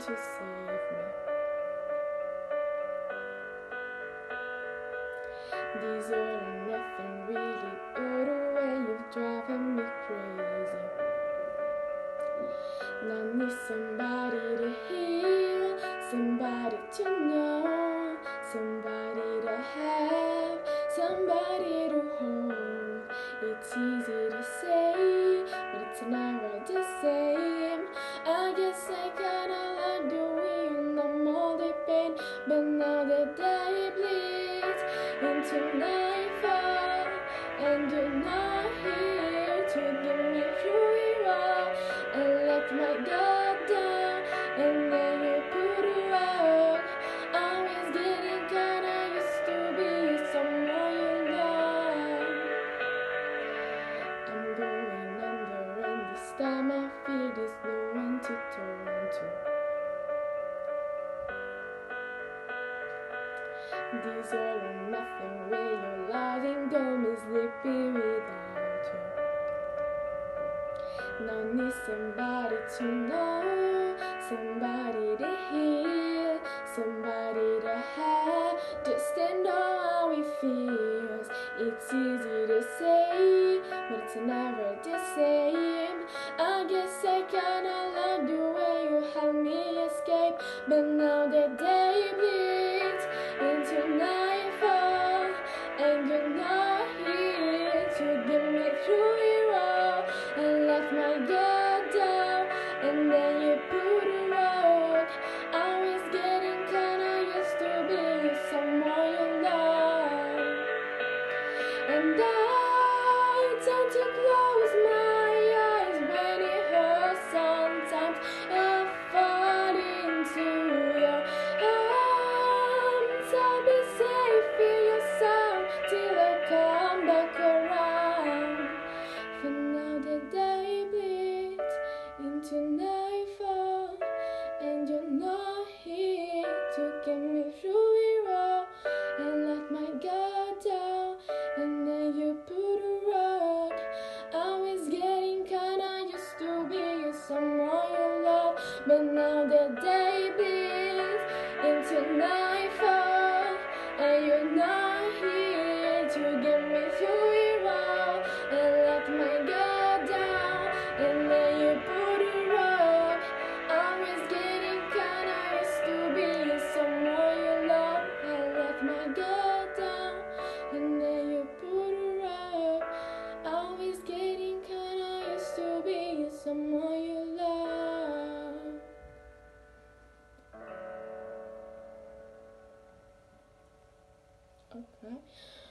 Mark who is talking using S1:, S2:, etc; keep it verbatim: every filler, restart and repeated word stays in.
S1: to save me. These all or nothing really, you're the way you're driving me crazy. Now I need somebody to heal, somebody to know, somebody to have, somebody to hold. It's easy to say, but it's never the same. I guess I kinda like doing I'm all the pain, but now the day bleeds into nightfall, and you're not here to get me through it all. I let my guard down, and then you put a rock. I was getting kinda used to be someone you love. I'm going under, and this time I feel there's no one to turn to. These all or nothing way you're lying, got me sleeping without you. Now I need somebody to know, somebody to heal, somebody to have, just to know how it feels. It's easy to say, but it's never the same. I guess I kinda like the way you help me escape, but now the day bleeds into nightfall, and you're not here to get me through it all. I left my guard down, and then you put a rock. I was getting kinda used to being someone you love, and I tend to close my eyes when it hurts. Sometimes I fall into your arms. I'll be safe in your sound till I come back around. For now the day bleeds into nightfall, and you're not here to get me through it all. And let my guard down, and then you put a rock. I was getting kinda used to being someone you love, but now the day bleeds into nightfall, and you're not here to get me through it all. And let my guard down, and then you put a rock. I was getting kinda used to being someone you love. I let my guard down, and then you put a rock. I was getting kinda used to being someone you love. Okay.